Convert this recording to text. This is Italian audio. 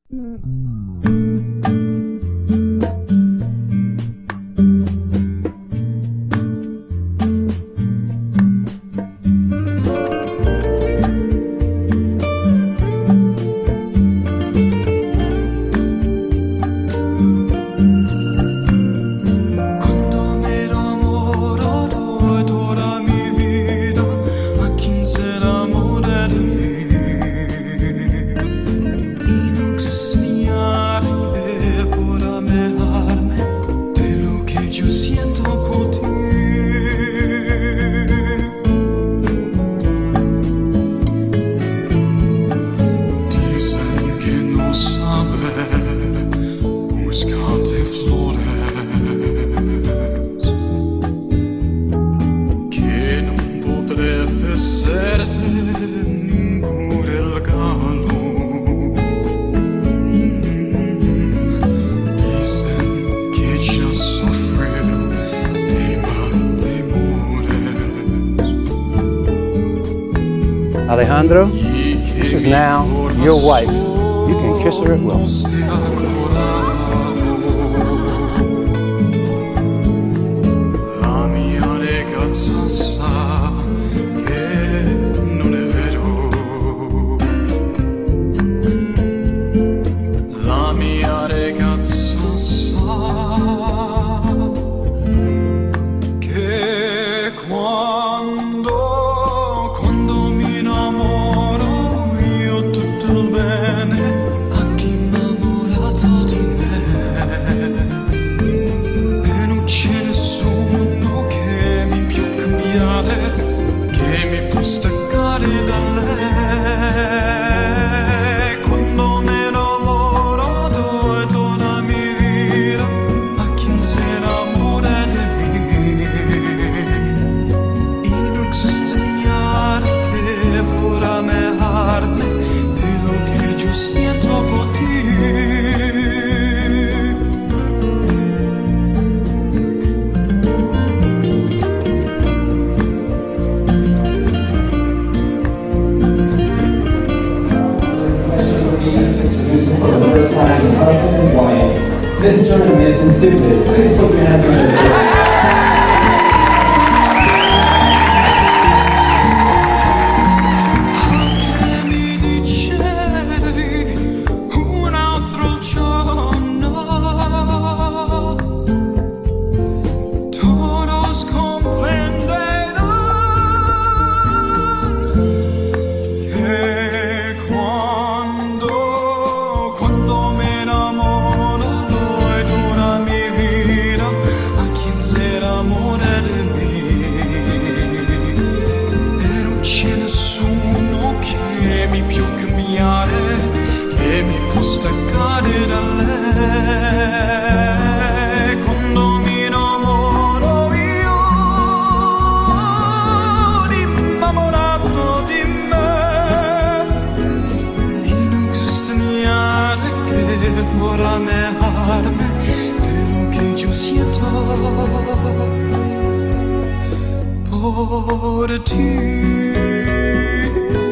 Alejandro, this is now your wife. You can kiss her at will. La mia ragazza sa che non è vero. La mia ragazza sa che quando mi innamoro io tutto il bene a chi innamorato di me, e non c'è nessuno che mi può cambiare, che mi può staccare da lei. Quando mi innamoro do la mia vita a chi si innamora di me, y no existe nada que pueda mejorarme de lo que yo siento por ti. Husband and wife, Mr. and Mrs. Simplis. Please put your hands together. Che mi può staccare da lei. Quando mi innamoro io innamorato di me, y no existe nada que pueda mejorarme de lo que yo siento por ti.